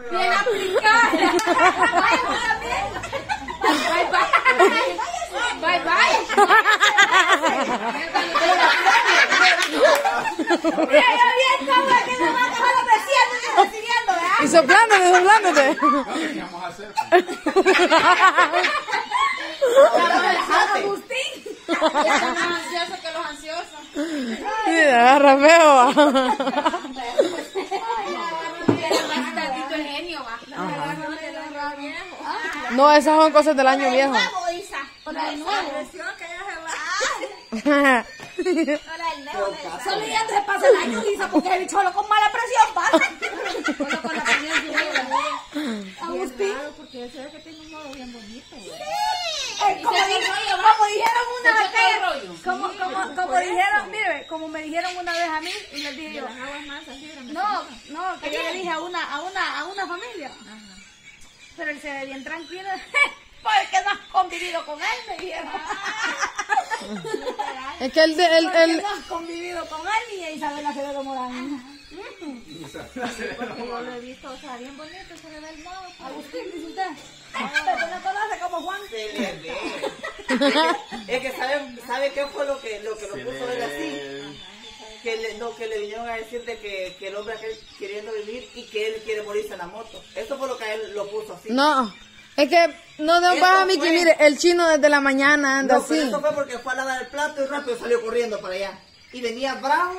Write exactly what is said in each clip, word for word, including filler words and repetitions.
Bien aplicada. Bye, bye. Bye, bye. Mira, bien, cómo es que se va a dejar ofreciendo y recibiendo, ¿verdad? Y soplándote, soplándote. ¿Qué vamos a hacer? Agustín. Están más ansiosos que los ansiosos. Sí, agarra feo. Tantito el genio, va. No, esas son cosas del año viejo. Solo ya se pasa el año, Isa, porque el bicholo con mala presión pasa. Solo con la presión Agustín. Porque se ve que tiene un modo bien bonito. Eh, como, dijeron, como dijeron una vez, como, como, como dijeron, mire, como me dijeron una vez a mí, y les dije yo, no, no, que yo le dije a una, a una, a una familia, pero él se ve bien tranquilo, porque no has convivido con él, me dijeron. Es que él, él, Porque él, no has convivido con él y Isabela se ve como la niña. Porque yo lo he visto, o sea, bien bonito, se le ve el modo. Agustín, dice usted, usted no conoce como Juan. Se le ve. Es que sabe, sabe qué fue lo que lo que lo puso él así. Que le, no, que le vinieron a decir de que, que el hombre aquel queriendo vivir y que él quiere morirse en la moto. Eso fue lo que él lo puso así. no. Es que no nos Eso va a mí que fue- mire, el chino desde la mañana anda No, pero así. eso fue porque fue a lavar el plato y rápido salió corriendo para allá. Y venía bravo.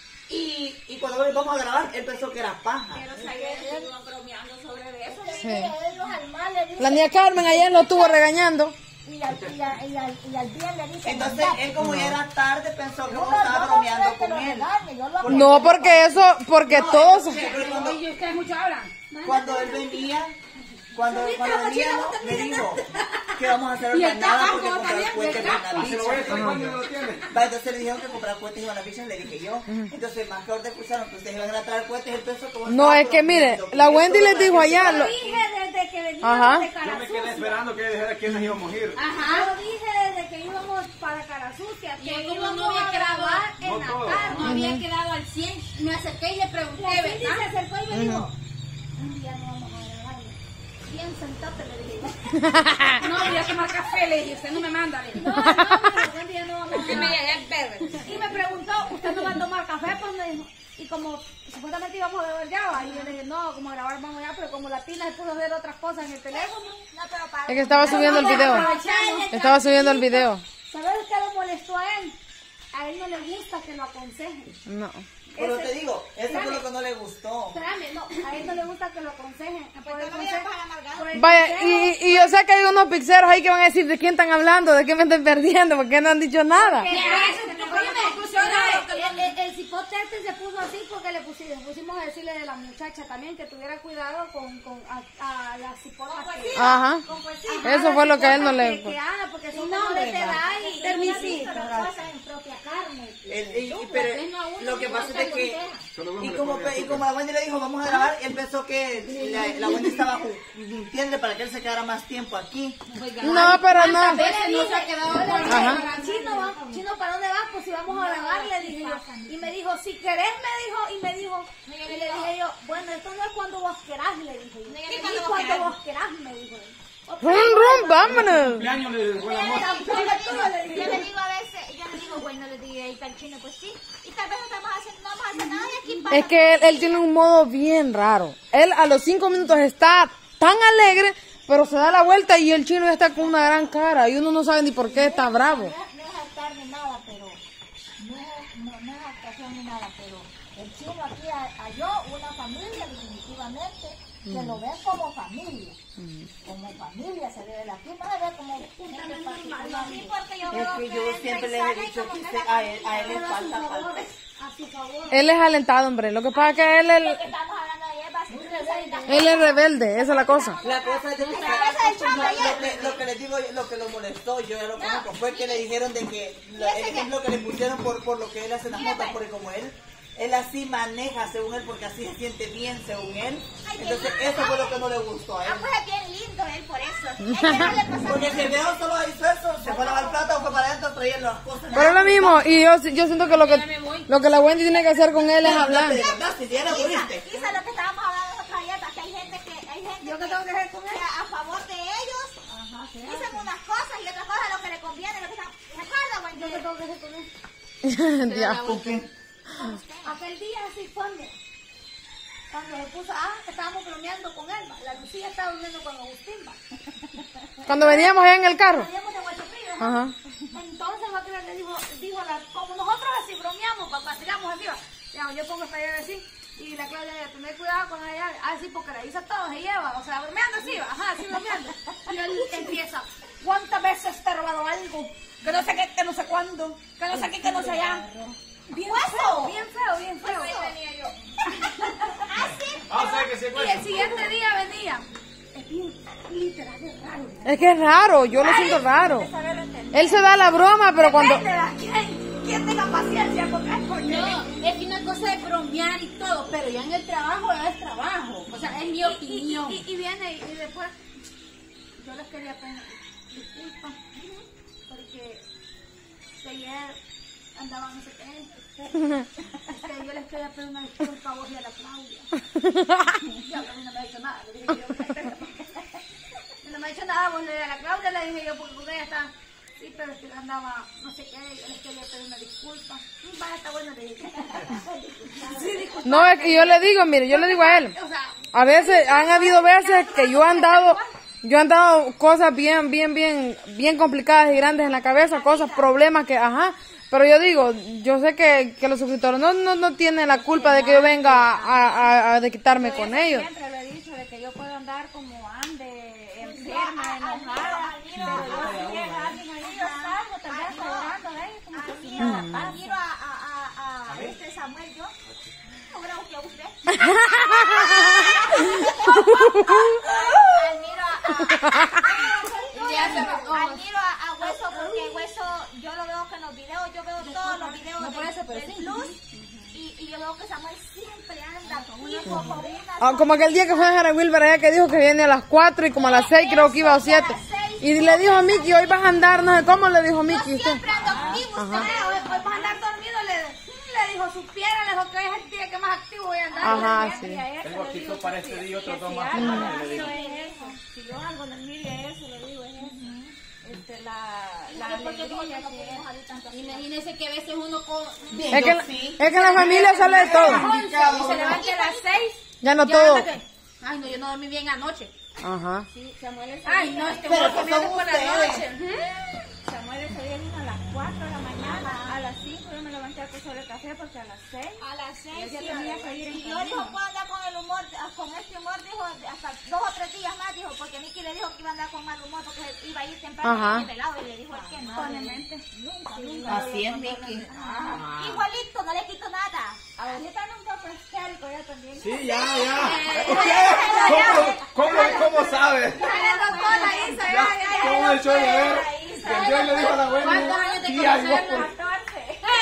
Y, y cuando vamos a grabar, él pensó que era paja. Pero sabía que iban bromeando sobre eso. Sí. Los animales, La niña Carmen ayer lo estuvo regañando. y al, y al, y al, y al día le dicen. Entonces él como ya era tarde pensó que uno estaba bromeando con él. No, porque eso, porque No, todos... porque cuando, Y ustedes mucho hablan. cuando él venía, cuando, cuando venía, me dijo que vamos a hacer Y el ordenada tabaco porque comprar también, cohetes el en la Se lo voy a decir bicha. cuando lo tiene. Va, entonces le dijeron que comprar cohetes iban a la bicha, le dije yo. Entonces más que ahora escucharon que ustedes iban a traer cohetes, él pensó que vos No, estabas es que mire, bromeando, la porque Wendy eso les no dijo era allá, que lo- Yo dije desde que veníamos Ajá. de Yo cara me quedé sucia. esperando que dijera quiénes íbamos a ir. Ajá. Yo dije desde que íbamos para cara sucia, que Yo como íbamos no había a quedado, grabar en no la todo. tarde. no había quedado al cien, me acerqué y le pregunté, La Cindy se ¿verdad? acercó y me dijo, un día no vamos a grabar. Bien, sentate, le dije. No, voy a tomar café, le dije, usted no me manda, le dije. No, no, me dijo, un día no vamos a Que me grabar. llegué el verde. Y me preguntó, ¿usted no va a tomar café? Pues me dijo. Y como supuestamente íbamos a grabar ya, y yo le dije, no, como a grabar vamos ya, pero como la Tina se puso a hacer otras cosas en el teléfono. No, pero para. Es que estaba subiendo el video. Estaba subiendo el video. ¿Sabes qué le molestó a él? A él no le gusta que lo aconsejen. No. Pero Ese- te digo, eso fue Espérame. lo que no le gustó. Espérame, no, a él no le gusta que lo aconsejen. Por el consejo- por el Vaya, consejo- y, y yo sé que hay unos pixeros ahí que van a decir de quién están hablando, de qué me están perdiendo, porque no han dicho nada. Que- Ya, eso es lo que me conclusiona, lo que El, lo- el, el cipote este se puso así porque le pusimos, pusimos a decirle de la muchacha también que tuviera cuidado con, con a, a la cipota que... Ajá. Eso fue lo que a él no le... Que, que Ana, porque si No, no le te ¿verdad? da y permisito. Cosas en propia carne. El- y- y- pero lo que pasa es que y como, y como la Wendy le dijo vamos a grabar, él pensó que la, la Wendy estaba ju- mintiendo para que él se quedara más tiempo aquí. No, pero no. veces no se ha quedado con Ajá. Chino, va- Chino, ¿para dónde vas? Pues si vamos a grabar, le dije yo. Y me dijo, si querés, me dijo, y me dijo, y le dije yo, bueno, esto no es cuando vos querás, le dije yo. ¿Qué Y cuando vos cuando querás? vos querás, me dijo él. Rum, rum, vámonos. Cumpleaños de buena moto. Tampoco tú, le dije Yo yo. le digo a veces, yo le digo, bueno, le digo ahí al chino, pues sí. Y tal vez no estamos haciendo, no vamos a hacer nada de aquí para. Es que él, él tiene un modo bien raro. Él a los cinco minutos está tan alegre, pero se da la vuelta y el chino ya está con una gran cara y uno no sabe ni por qué está bravo. No es jactar ni nada, pero no es, no, no es jactación ni nada, pero el chino aquí ha- halló una familia definitivamente que lo ven como familia. Como familia se ve de aquí, no se ve como gente particular. Sí, porque yo Es veo que yo entra siempre y les he sale dicho como que que se- la a él, a él le falta falta. A su favor. Él es alentado, hombre. Lo que pasa es que él, él, Lo que estamos hablando de Eva, sí, él es rebelde. Esa es la cosa. La cosa es de que, cabeza del chavo lo, ayer. lo que lo que les digo, lo que lo molestó, yo ya lo conozco, fue que le dijeron de que lo- el ejemplo que le pusieron por, por lo que él hace en las motos, porque como él, él así maneja según él, porque así se siente bien según él. Entonces eso fue lo que no le gustó a él. Ah, pues es bien lindo él por eso. Es que no le pasa Porque si el viejo solo hizo eso, se fue a lavar plata o fue para adentro trayendo las cosas. Pero es lo mismo. Y yo, yo siento que lo que lo que la Wendy tiene que hacer con él es hablar. De verdad, si ya la Isa, pudiste. Isa, lo que estábamos hablando nosotros ayer, que hay gente que gente ¿Yo qué que, tengo que hacer con que él? a favor de ellos Ajá, sí, dicen unas cosas y otras cosas lo que le conviene, lo que está... ¿Recuerda, güey? ¿Yo qué tengo que hacer con él? Ya. ¿Con quién? Aquel día así fue, mira, cuando se puso, ah, estábamos bromeando con él, va. La Lucía estaba durmiendo con Agustín, va. Cuando veníamos allá en el carro. Veníamos de Guachapillo, Ajá. entonces otra le dijo, dijo la, como nosotros así bromeamos, papá, tiramos así, va. Digamos, yo pongo esta llave así, y la Claudia dice, tener cuidado con la llave, ah, sí, porque la hizo todo, se lleva, o sea, bromeando así, va, ajá, así bromeando. Y él empieza, ¿cuántas veces te he robado algo? Que no sé qué, que no sé cuándo, que no sé qué, que no sé allá. Bien feo, bien feo, bien feo. venía yo. Ah, o sea que se Y el siguiente día venía. Es bien literal, es raro. Es que es raro, yo lo siento raro. Él se da la broma, pero cuando... Depende de quién, quién tenga paciencia, porque es porque... No, es que una cosa es bromear y todo, pero ya en el trabajo ya es trabajo. O sea, es mi Y, opinión. y, y, y viene y, y después yo les quería pedir disculpas porque de ayer andaban no sé qué. Este, yo les quería pedir una disculpa a vos y a la Claudia. Ya, a mí no me ha dicho nada. Le dije yo, no me ha dicho nada, vos le dije a la Claudia, le dije yo, porque con ella está. Sí, pero es que andaba no sé qué, yo les quería pedir una disculpa. Sí, va, está bueno, le dije. Sí, disculpa. No, es que yo le digo, mire, yo le digo a él. O sea, A veces, han habido veces que yo han dado, yo han dado cosas bien, bien, bien, bien complicadas y grandes en la cabeza, cosas, problemas que, ajá. Pero yo digo, yo sé que, que los suscriptores no, no, no tienen la culpa de que yo venga a, a, a de quitarme con ellos. Siempre lo he dicho, de que yo puedo andar como ande, enferma, enojada, pero yo sí es alguien ahí, yo salgo, tal vez llorando, ¿eh? Como que si nada pasa. Admiro a, a, a, a este Samuel, yo. No creo que a usted. Admiro a, a, admiro a, a Hueso porque Hueso, yo lo veo que en los videos, yo veo todos los videos No de- parece, pero del sí. Plus y, y yo veo que Samuel siempre anda fijo con una... Ah, como aquel día que fue a Jara Wilber allá que dijo que viene a las cuatro y como a las seis creo que iba a siete. Y le dijo a Miki, hoy vas a andar, no sé cómo le dijo Miki usted. Siempre ando activo, usted, hoy, hoy vas a andar dormido, le, le dijo, supiera, le dijo que hoy es el día que más activo voy a andar. Ajá, sí. Tengo aquí todo para este día y otros dos más. Si para algo mañana, le digo. es eso, si yo algo le mire eso, le digo es eso. Este, la, la alegría que es. Imagínense que a veces uno con... Es que, es que en la familia sale de todo. y se levanta a las seis. Ya no ya todo. anda que- Ay, no, yo no dormí bien anoche. Ajá. Sí, Samuel ese Ay, día- no, este Pero huevo que comiendo son por la ustedes. noche. Ujú. Samuel ese día vino a las cuatro de la mañana, a las cinco yo me levanté a cocer el café porque a las seis A las seis, Ella sí, tenía que ir en y yo camino. dijo, puedo andar con el humor, con este humor, dijo, hasta dos o tres días más, dijo, porque Miki le dijo que iba a andar con mal humor, porque iba a ir temprano Ajá. y velado, y le dijo él que no. Probablemente. Nunca, nunca. Así es, Miki. Igualito, no le quito nada. Ahorita anda un poco histérico ya también. Sí, ya, ya. ¿Cómo, cómo, cómo sabes? Ya le tocó la Isa, ya, ya, ya. ¿Cómo el show de ver? Que Dios le dijo a la abuela. ¿Cuántos años de Tía, conocernos? guapo. catorce.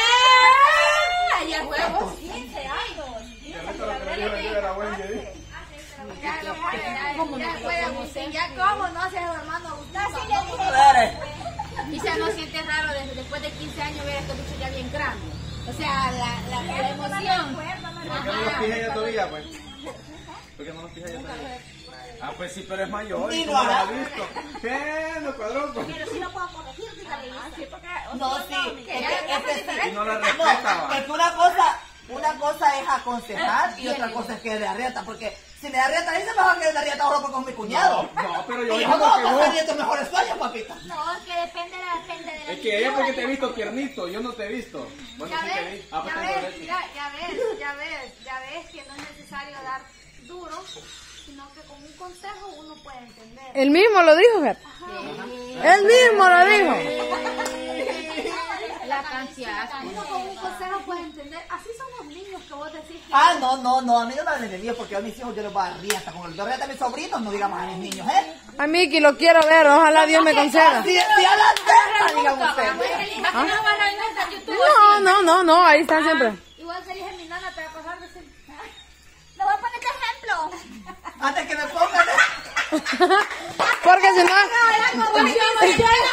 Ay, ya huevos. quince años. Que reto lo que le dijo el día de la abuela. ¿sí? Ya lo puede, ya, ya puede, Agustín, ya cómo no se hermano Agustín. Claro. Y se no siente raro desde- después de quince años ver a estos bichos ya bien grandes. O sea, la, la, la emoción. ¿Por qué no los pija ella todavía, pues? ¿Por qué no los pija ella todavía? Ah, pues sí, pero es mayor. Ni ¿Y lo cómo lo hará. ha visto? ¿Qué? No cuadró, pues. Pero si no puedo corregir, dígale. No, sí. Es que, es que sí. Y no la No, respetaba. es que una cosa, una cosa es aconsejar y otra cosa es que le arrieta, porque si le arrieta, dice mejor que le arrieta ahora porque es mi cuñado. No, no, pero yo Y digo yo no que voy a vos. hacer tus mejores sueños, papita. No, es que depende de la, depende de la Es que ella porque te he visto tiernito, yo no te he visto. Bueno, Ya sí te ves, vi. Ah, pues ya tengo ves, derecho. ya, ya ves, ya ves, ya ves que no es necesario dar duro, sino que con un consejo uno puede entender. Él mismo lo dijo, Fer. Él mismo lo dijo. La canción. Uno con un consejo puede entender. Así son los niños que vos decís que... Ah, no, no, no, a mí no me hablen de Dios porque a mis hijos yo les voy a dar hasta con el dorreta a mis sobrinos, no digamos a mis niños, ¿eh? A Miki lo quiero ver, ojalá Dios me conceda. Si, si a la tierra, digan ustedes. No, no, no, no, ahí están siempre. Igual que dije mi nana, te va a pasar de ser... Le voy a poner este ejemplo. Antes que me pongan... Porque si no...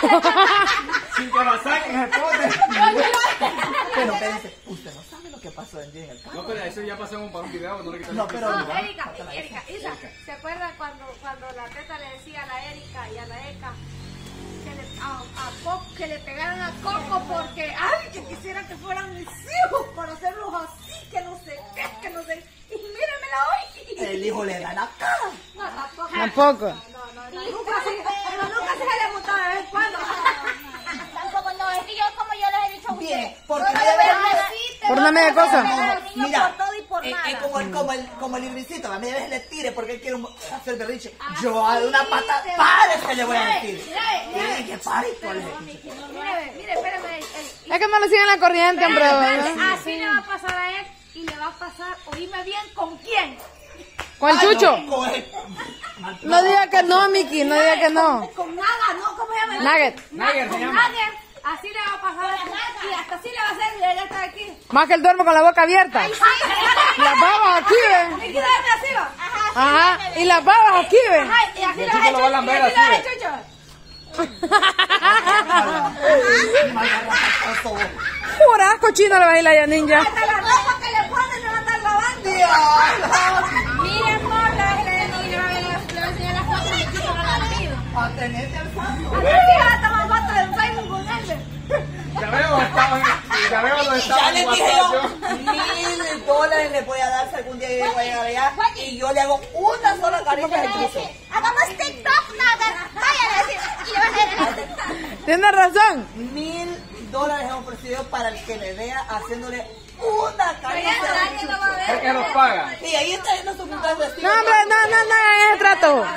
Sin que la saquen, se pone. Pero espérense, usted no sabe lo que pasó se vendía en el carro. No, pero eso ya pasamos para un video, no le quitamos. No, pero No, no. Erika, Erika, Isa, ¿se acuerdan cuando, cuando la teta le decía a la Erika y a la Eka que le, a, a Coco, que le pegaran a Coco porque, ay, que quisieran que fueran mis hijos para hacerlos así, que no sé qué, que no sé, y mírenmela hoy. El hijo le da la cara. No, tampoco. Tampoco. No, no, no, nunca se, pero nunca se le montaba de vez en cuando. Tampoco no, es que yo como yo les he dicho a Bien, ustedes. porque no voy a le ver- voy a decir, Por una media cosa. Niño, Mira, por todo y por eh, nada. eh, como, el, como, el, como el libricito, a mí a veces le tire porque él quiere hacer berrinche. Yo a una pata, párese le voy a decir. mire, Y que pare, ¿cuál es? Mire, mire, espérame. el- el- Es que no le siguen la corriente, hombre. Espérate, así le va a pasar a él y le va a pasar, oíme bien, ¿con quién? Con el chucho. Coge. No diga que no, Miki, no diga que no. Con nada, ¿no? ¿Cómo se llama? Nugget. Nugget se Con llama. Nugget. Así le va a pasar a él. Y hasta así le va a hacer, ya está aquí. Más que él duerme con la boca abierta. Las babas aquí, ven. Hay que darle así, va. Ajá. Y las babas aquí, ven. Ajá, y así Y el le va chucho a lo va a lamber así, hacer ve. chucho. Pura cochino le va a ir la Yanin Hasta la ropa que le ponen no la están lavando. Miren, amor, le va a enseñar las fotos de chucho no lambido. A tenerte al santo. Así va a tomar fotos en Facebook con él. Ya veo, estaba, ya veo dónde Ya estaba le en dije WhatsApp yo, yo. mil dólares le voy a dar si algún día yo llego a llegar allá y yo le hago una sola caricia al chucho. Hagamos TikTok, nada. Vayan a decir. Y le van a decir. Tienes razón. Mil dólares hemos ofrecido para el que le vea haciéndole una caricia al chucho. Es que los paga. Y ahí está viendo su punto de vestido. No, hombre, no, no, no hagan ese trato.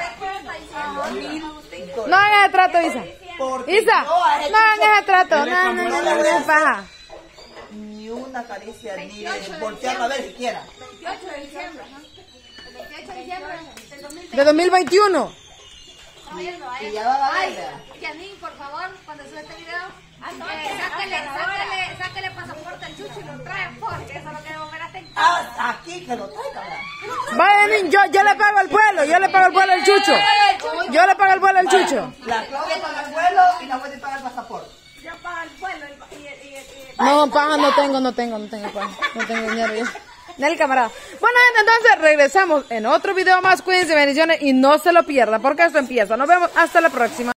No hagan ese trato, Isa. Porque Isa, yo a ese no hagan chucho ese trato. No, no, no, no, no, paja. ni una caricia, ni de voltearlo a ver siquiera. veintiocho de diciembre. El veintiocho de diciembre del dos mil veinte. De dos mil veintiuno. Y ya va a Ay, ver. Janine, por favor, cuando sube este video, eh, sáquele, sáquele, sáquele pasaporte al chucho y lo trae porque eso lo queremos ver hasta en Ah, aquí que lo traiga, ¿verdad? Vaya, Yanin, yo, yo le pago el vuelo. Yo le pago el vuelo al chucho. Yo le pago el vuelo al chucho. La Claudia paga el vuelo y la Wendy paga el pasaporte. ya paga el vuelo y el... Y, el- y, el- y, el- No, paga, no tengo, no tengo, no tengo, paga. No tengo dinero yo. Del camarada. Bueno, gente, entonces regresamos en otro video más. Cuídense, bendiciones y no se lo pierdan porque esto empieza. Nos vemos hasta la próxima.